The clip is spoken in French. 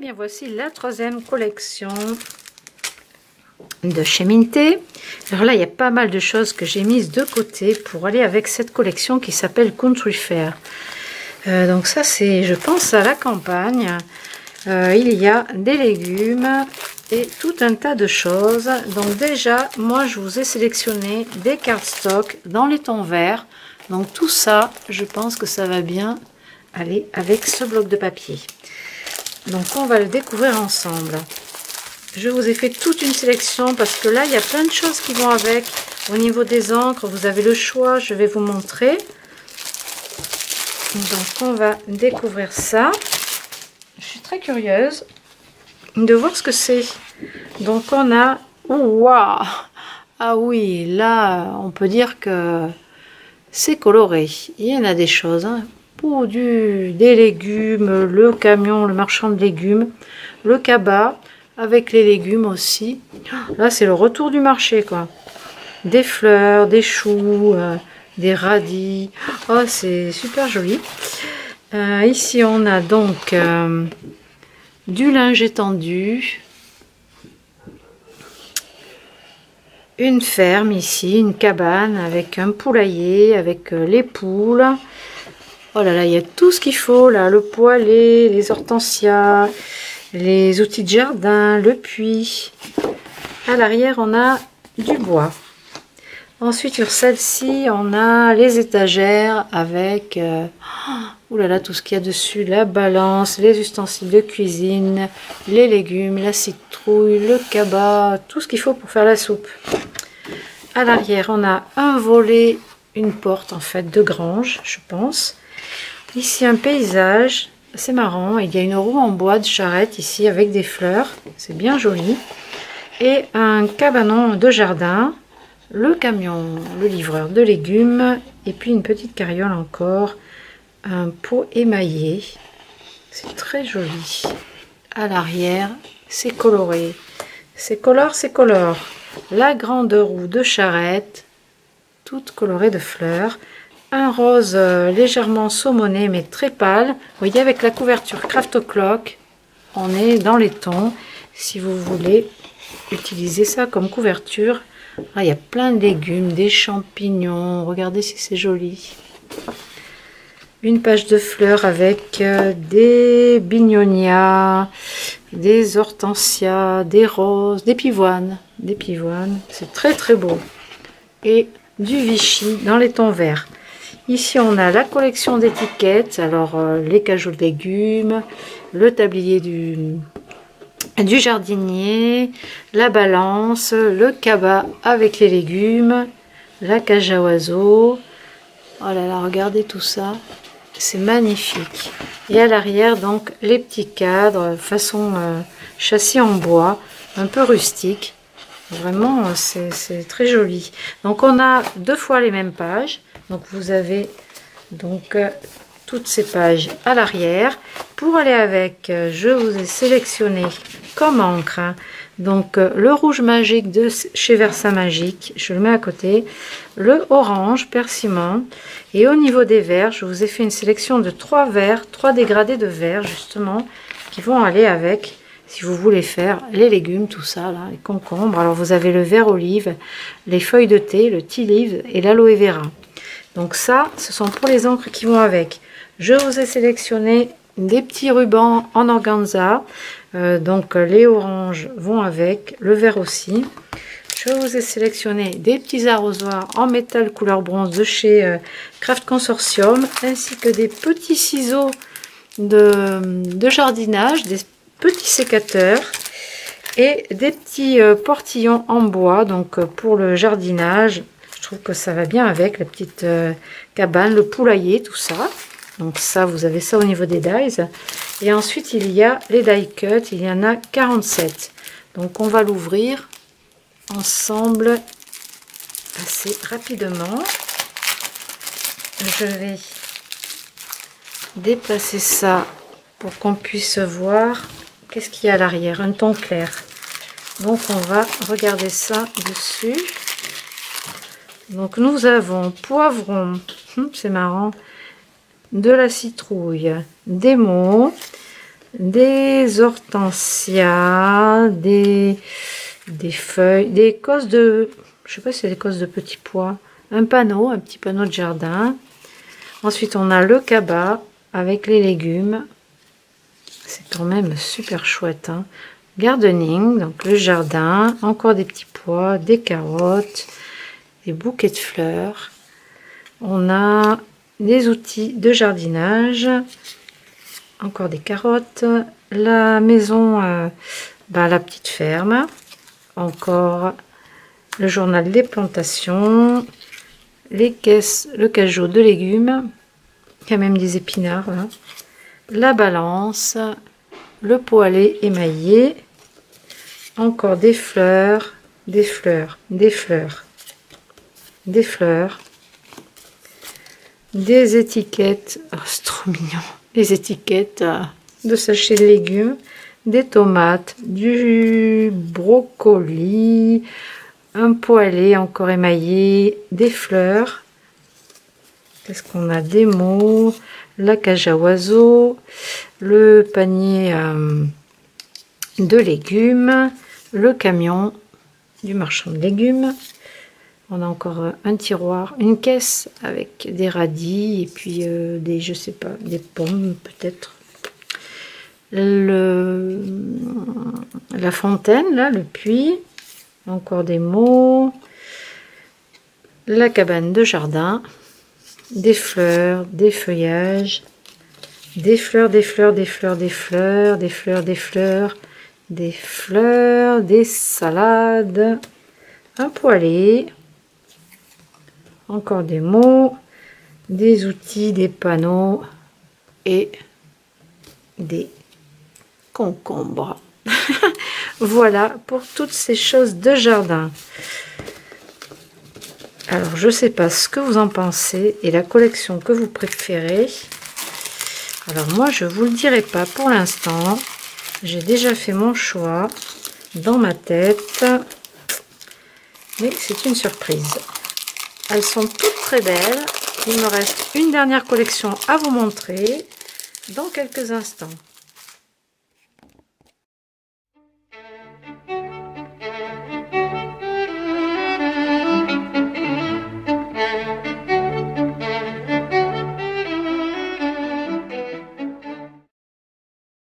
bien voici la troisième collection de chez Minté. Alors là, il y a pas mal de choses que j'ai mises de côté pour aller avec cette collection qui s'appelle Country Fare. Donc ça, c'est, je pense, à la campagne. Il y a des légumes et tout un tas de choses. Donc déjà, moi, je vous ai sélectionné des cardstock dans les tons verts. Donc tout ça, je pense que ça va bien aller avec ce bloc de papier. Donc on va le découvrir ensemble. Je vous ai fait toute une sélection parce que là, il y a plein de choses qui vont avec. Au niveau des encres, vous avez le choix, je vais vous montrer. Donc on va découvrir ça. Je suis très curieuse de voir ce que c'est. Donc on a... Oh, waouh! Ah oui, là, on peut dire que c'est coloré. Il y en a des choses. Hein. Pour des légumes, le camion, le marchand de légumes, le cabas, avec les légumes aussi. Là, c'est le retour du marché, quoi. Des fleurs, des choux, des radis. Oh, c'est super joli. Ici, on a donc du linge étendu. Une ferme ici, une cabane avec un poulailler, avec les poules. Oh là là, il y a tout ce qu'il faut là, le poêlé, les hortensias, les outils de jardin, le puits. À l'arrière, on a du bois. Ensuite, sur celle-ci, on a les étagères avec oh là là, tout ce qu'il y a dessus, la balance, les ustensiles de cuisine, les légumes, la citrouille, le cabas, tout ce qu'il faut pour faire la soupe. À l'arrière, on a un volet, une porte en fait de grange, je pense. Ici, un paysage, c'est marrant, il y a une roue en bois de charrette ici avec des fleurs, c'est bien joli. Et un cabanon de jardin, le camion, le livreur de légumes, et puis une petite carriole encore, un pot émaillé, c'est très joli. À l'arrière, c'est coloré, c'est colore. La grande roue de charrette, toute colorée de fleurs. Un rose légèrement saumoné mais très pâle. Vous voyez, avec la couverture Craft O'Clock, on est dans les tons. Si vous voulez utiliser ça comme couverture. Ah, il y a plein de légumes, des champignons. Regardez si c'est joli. Une page de fleurs avec des bignonias, des hortensias, des roses, des pivoines. Des pivoines, c'est très très beau. Et du Vichy dans les tons verts. Ici, on a la collection d'étiquettes. Alors, les cajots de légumes, le tablier du jardinier, la balance, le cabas avec les légumes, la cage à oiseaux. Oh là là, regardez tout ça. C'est magnifique. Et à l'arrière, donc, les petits cadres façon châssis en bois, un peu rustique. Vraiment, c'est très joli. Donc, on a deux fois les mêmes pages. Donc, vous avez donc toutes ces pages à l'arrière. Pour aller avec, je vous ai sélectionné comme encre. Hein, donc, le rouge magique de chez Versa Magique. Je le mets à côté. Le orange persimmon. Et au niveau des verts, je vous ai fait une sélection de 3 verts, 3 dégradés de verts, justement, qui vont aller avec... Si vous voulez faire les légumes, tout ça, là, les concombres. Alors, vous avez le vert olive, les feuilles de thé, le tea leaf et l'aloe vera. Donc ça, ce sont pour les encres qui vont avec. Je vous ai sélectionné des petits rubans en organza. Donc, les oranges vont avec, le vert aussi. Je vous ai sélectionné des petits arrosoirs en métal couleur bronze de chez Craft Consortium, ainsi que des petits ciseaux de jardinage, des petits sécateurs et des petits portillons en bois, donc pour le jardinage. Je trouve que ça va bien avec la petite cabane, le poulailler, tout ça. Donc ça, vous avez ça au niveau des dies. Et ensuite, il y a les die cut, il y en a 47. Donc on va l'ouvrir ensemble assez rapidement. Je vais déplacer ça pour qu'on puisse voir qu'est-ce qu'il y a à l'arrière, un ton clair. Donc on va regarder ça dessus. Donc nous avons poivron, c'est marrant, de la citrouille, des mots, des hortensias, des feuilles, des cosses de, je sais pas si c'est des cosses de petits pois, un petit panneau de jardin. Ensuite on a le cabas avec les légumes, c'est quand même super chouette, hein. Gardening, donc le jardin, encore des petits pois, des carottes, des bouquets de fleurs. On a des outils de jardinage, encore des carottes, la maison, la petite ferme, encore le journal des plantations, les caisses, le cajot de légumes, il y a même des épinards là, la balance, le poêlé émaillé, encore des fleurs, des fleurs, des fleurs, des fleurs, des étiquettes, oh, c'est trop mignon, des étiquettes de sachets de légumes, des tomates, du brocoli, un poêlé encore émaillé, des fleurs, qu'est-ce qu'on a, des mots, la cage à oiseaux, le panier de légumes, le camion du marchand de légumes. On a encore un tiroir, une caisse avec des radis et puis des, je sais pas, des pommes peut-être. La fontaine, là, le puits, encore des mots, la cabane de jardin, des fleurs, des feuillages, des fleurs, des fleurs, des fleurs, des fleurs, des fleurs, des fleurs, des fleurs, des salades, un poêlé, encore des mots, des outils, des panneaux et des concombres. Voilà pour toutes ces choses de jardin. Alors je sais pas ce que vous en pensez et la collection que vous préférez. Alors moi je vous le dirai pas pour l'instant. J'ai déjà fait mon choix dans ma tête, mais c'est une surprise. Elles sont toutes très belles. Il me reste une dernière collection à vous montrer dans quelques instants.